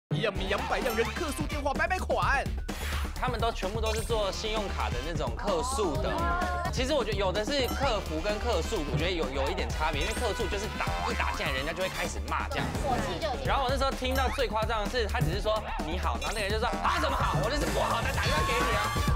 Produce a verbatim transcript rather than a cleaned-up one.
一样米养百样人，客诉电话买买款。 他们都全部都是做信用卡的那种客诉的。其实我觉得有的是客服跟客诉，我觉得有有一点差别，因为客诉就是打一打进来，人家就会开始骂这样。 火气就已经。 然后我那时候听到最夸张的是，他只是说你好，然后那个人就说啊怎么好，我就是不好才打电话给你啊。